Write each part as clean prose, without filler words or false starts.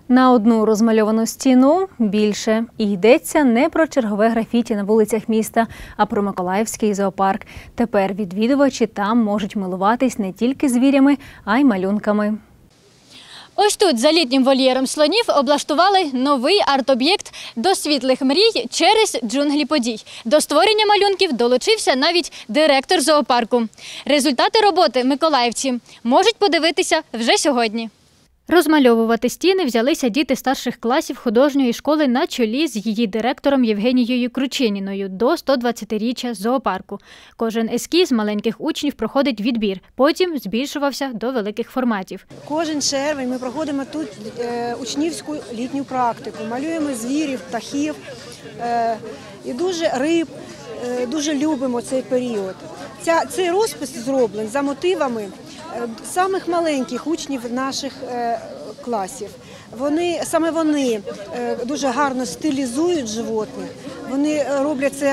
На одну розмальовану стіну більше. І йдеться не про чергове графіті на вулицях міста, а про Миколаївський зоопарк. Тепер відвідувачі там можуть милуватись не тільки звірями, а й малюнками. Ось тут, за літнім вольєром слонів, облаштували новий арт-об'єкт «До світлих мрій через джунглі подій». До створення малюнків долучився навіть директор зоопарку. Результати роботи миколаївці можуть подивитися вже сьогодні. Розмальовувати стіни взялися діти старших класів художньої школи на чолі з її директором Євгенією Кручиніною до 120-річчя зоопарку. Кожен ескіз маленьких учнів проходить відбір, потім збільшувався до великих форматів. Кожен червень ми проходимо тут учнівську літню практику, малюємо звірів, птахів і риб, дуже любимо цей період. Цей розпис зроблений за мотивами самих маленьких учнів наших класів. Саме вони дуже гарно стилізують животних, вони роблять це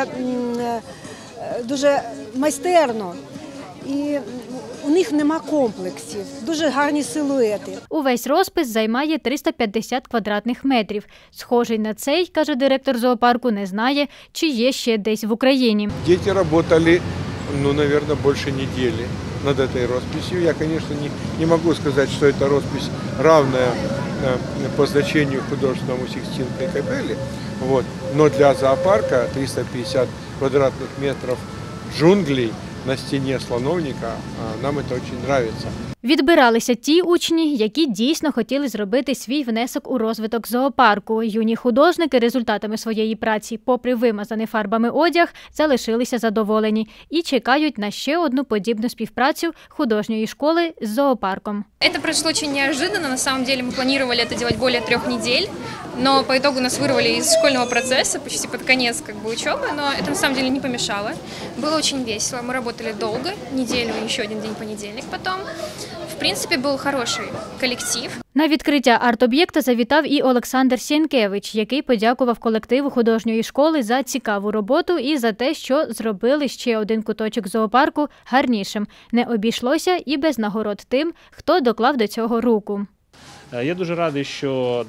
дуже майстерно. І у них нема комплексів, дуже гарні силуети. Увесь розпис займає 350 квадратних метрів. Схожий на цей, каже директор зоопарку, не знає, чи є ще десь в Україні. Діти працювали, мабуть, більше неділі над этой росписью. Я, конечно, не могу сказать, что эта роспись равная по значению художественному Сикстинской капелле, но для зоопарка 350 квадратных метров джунглей на стене слоновника нам это очень нравится. Відбиралися ті учні, які дійсно хотіли зробити свій внесок у розвиток зоопарку. Юні художники результатами своєї праці, попри вимазаний фарбами одяг, залишилися задоволені і чекають на ще одну подібну співпрацю художньої школи з зоопарком. Это произошло очень неожиданно. На самом деле мы планировали это делать более 3 недель, но по итогу нас вырвали из школьного процесса почти под конец учебы, но это на самом деле не помешало. Было очень весело. Мы работали долго, неделю и еще один день понедельник потом. В принципе, был хороший коллектив. На відкриття арт-об'єкта завітав і Олександр Сєнкевич, який подякував колективу художньої школи за цікаву роботу і за те, що зробили ще один куточок зоопарку гарнішим. Не обійшлося і без нагород тим, хто доклав до цього руку. Я дуже радий, що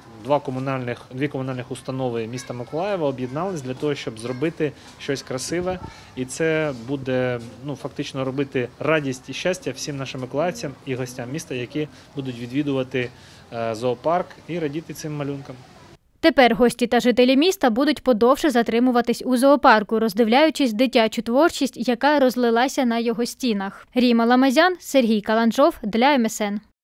дві комунальних установи міста Миколаєва об'єднались для того, щоб зробити щось красиве. І це буде фактично робити радість і щастя всім нашим миколаївцям і гостям міста, які будуть відвідувати зоопарк і радіти цим малюнкам. Тепер гості та жителі міста будуть подовше затримуватись у зоопарку, роздивляючись дитячу творчість, яка розлилася на його стінах. Ріма Ламазян, Сергій Каланджов для МСН.